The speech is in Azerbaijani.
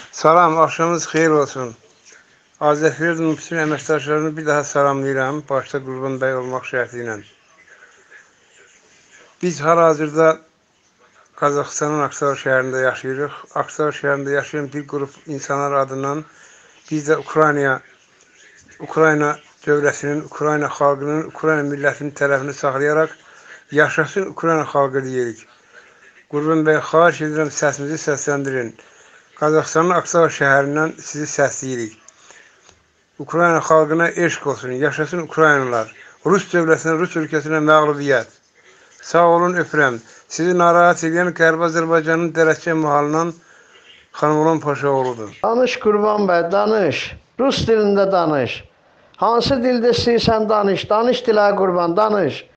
Salam, axşamınız xeyir olsun. Azərbaycan bütün əməkdaşlarını bir daha salamlayıram, başda Qurban bəy olmaq şərti ilə. Biz hal-hazırda Qazaxıstanın Aksar şəhərində yaşayırıq. Aksar şəhərində yaşayan bir qrup insanlar adından biz də Ukrayna dövlətinin, Ukrayna xalqının, Ukrayna millətinin tərəfini saxlayaraq yaşasın Ukrayna xalqı deyirik. Qurban bəy, xahiş edirəm səsimizi səsləndirin. Qazaxıstanın Aksar şəhərindən sizi səsləyirik. Ukrayna xalqına eşq olsun, yaşasın Ukraynalılar. Rus dövlətinə, Rus ölkəsinə məğlubiyyət. Sağ olun, öpürəm. Sizi narahat edən Qərbi Azərbaycanın Dərəcə mahalından Xanımolan Paşaoğludur. Danış Qurban bəy, danış. Rus dilində danış. Hansı dildə istəyirsən danış. Danış dilə Qurban, danış.